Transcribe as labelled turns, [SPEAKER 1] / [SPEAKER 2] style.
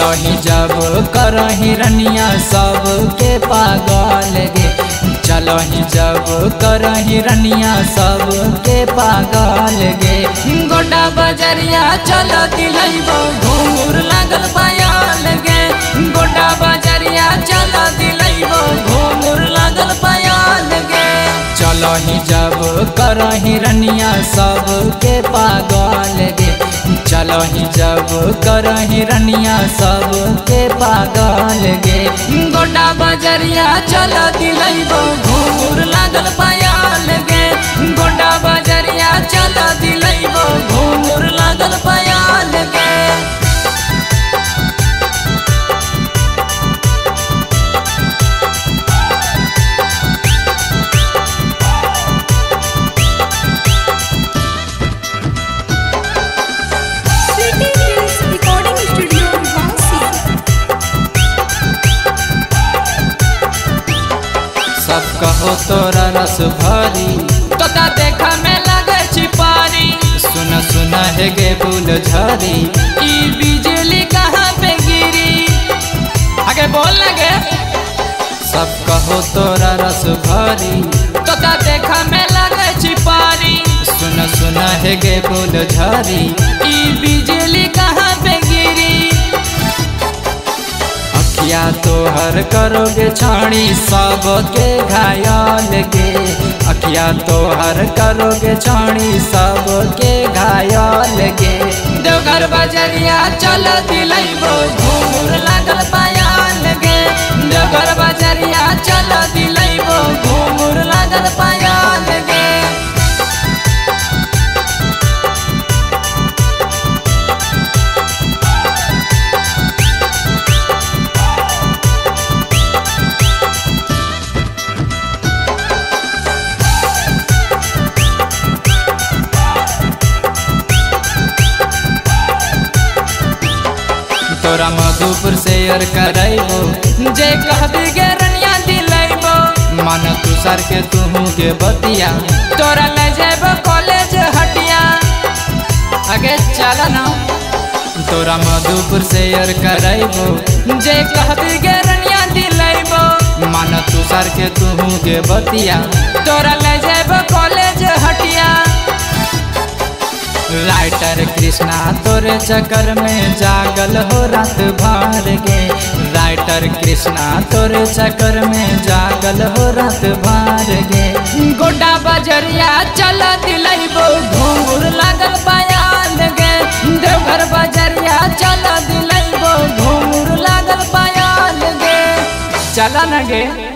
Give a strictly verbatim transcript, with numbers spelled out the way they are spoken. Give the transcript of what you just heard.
[SPEAKER 1] चलो ही जब करही रनिया सबके पागल गे, चलो ही जब करही रनिया सबके पागल गे। गोटा बजरिया चलो दिलैबो घूंघूर लागल पायल गे, गोटा बजरिया चलो दिलैबो घूंघूर लागल पायल गे। चलो ही जब करही रनिया सबके पागल गे, चलो ही जब करही रनिया सबके पागल गे। गोटा बजरिया चलो दिलैबो घूंघूर लागल पायल गे, गोटा बजरिया चलो दिलैबो घूंघूर लागल पायल गे। सब कहो तोरा रस भरी तोता देखा में लगे छिपारी, सुन सुन है गे फूल झरी ई बिजली कहाँ पे गिरी। आगे बोल लगे सब कहो तोरा रस भरी तोता देखा में लगे छिपारी, सुन सुन है गे फूल झरी ई बिजली कहाँ पे गिरी। अखिया तोहर करोगे छाणी सबके घायल गे, अखिया तोहर करोगे छाणी सबके घायल गे। देवघर बजरिया चलो दिलैबो घूंघूर लागल पायल गे, देवघर बजरिया चलो दिलैबो घूंघूर लागल पायल गे। तोरा मधुपुर शेयर करैबो जे कहबी गे रनिया दिलैबो, मन तुषार के तुहू के बतिया तोरा ले जेबो कॉलेज हटिया। आगे चला ना तोरा मधुपुर शेयर करैबो जे कहबी गे रनिया दिलैबो, मन तुषार के तुहू के बतिया तोरा ले जेबो कॉलेज हटिया। राइटर कृष्णा तोरे चक्कर में जागल हो रात भर गे, राइटर कृष्णा तोरे चक्कर में जागल हो रात भर गे। गोटा बजरिया चलो दिलैबो घूंघूर लागल पायल गे, देवघर बजरिया चलो दिलैबो घूंघूर लागल पायल गे। चला न गे।